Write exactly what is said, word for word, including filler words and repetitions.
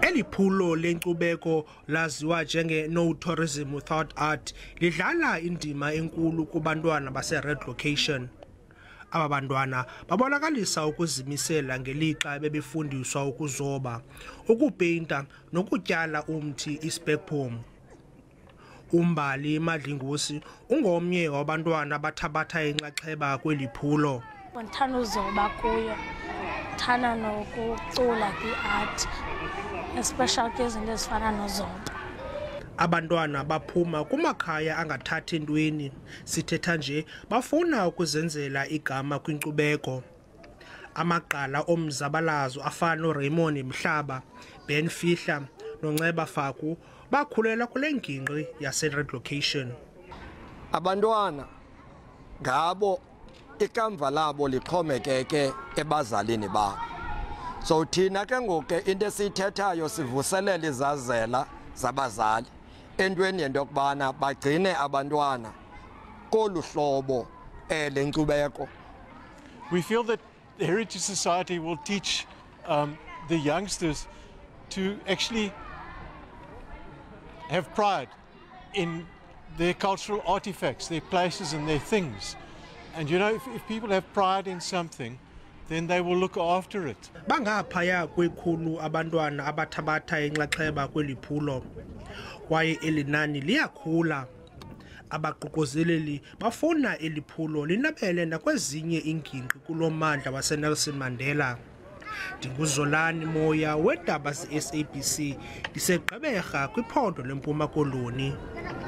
Eliphulo lenkcubeko laziwa njenge No Tourism Without Art lidlala indima enkulu kubantwana base-Red location. Aba bantwana babonakalisa ukuzimisela ngelixa bebefundiswa ukuzoba, ukupeyinta nokutyala umthi ispekpom. Umbali Madlingosi ungomnye wabantwana abathabatha inxaxheba kweli phulo. Ndithanda uzoba kuyo, ndithanda nokucula kwi-art, especially kwizinto ezifana nozoba. Abantwana baphuma kumakhaya angathathi ntweni, sithetha nje bafuna ukuzenzela igama kwinkcubeko. Amagqala omzabalazo afana noRaymond Mhlaba, Ben Fihla noNceba Faku bakhulela kule ngingqi yase-Red location. Abantwana ngabo ikamva labo lixhomekeke ebazalini babo. So thina ke ngoku into esiyithethayo sivuselela izazela zabazali entweni yento yokubana bagcine abantwana kolu hlobo lenkcubeko. We feel that the Heritage Society will teach um, the youngsters to actually have pride in their cultural artifacts, their places and their things. And you know, if, if people have pride in something, then they will look after it. Bangaphaya kwekhulu abantwana abathabatha inxaxheba kweli phulo, kwaye elinani liyakhula. Abaququzeleli bafuna eli phulo linabele nakwezinye ingingqi kulo mmandla waseNelson Mandela. Ndinguzolani Moya weendaba ze-S A B C, ndiseGqeberha kwiphondo leMpuma Koloni.